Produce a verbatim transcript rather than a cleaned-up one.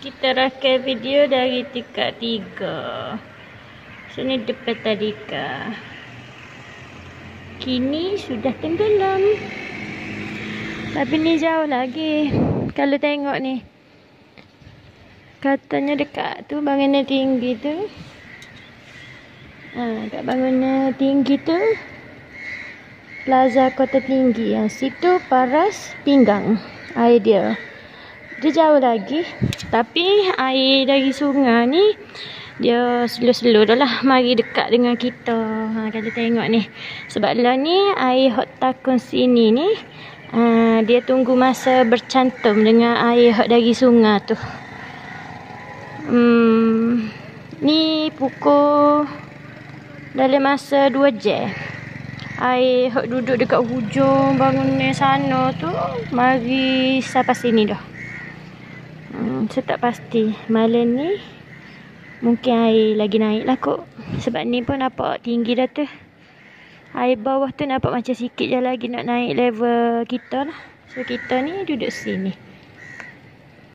Kita rakam video dari tingkat tiga. Sini depan tadika. Kini sudah tenggelam. Tapi ni jauh lagi. Kalau tengok ni. Katanya dekat tu bangunan tinggi tu. Ha, kat bangunan tinggi tu. Plaza Kota Tinggi. Yang situ Paras Pinggang. Air dia. Dia jauh lagi. Tapi air dari sungai ni. Dia slow-slow dah lah. Mari dekat dengan kita. Ha, kalau tengok ni. Sebab lah ni air hot takun sini ni. Ha, dia tunggu masa bercantum dengan air hot dari sungai tu. Hmm, ni pukul dalam masa dua jam. Air hok duduk dekat hujung bangunan sana tu mari sampai sini dah. Hmm, saya tak pasti. Malam ni mungkin air lagi naik lah kot. Sebab ni pun nampak tinggi dah tu. Air bawah tu nampak macam sikit je lagi nak naik level kita lah. So kita ni duduk sini.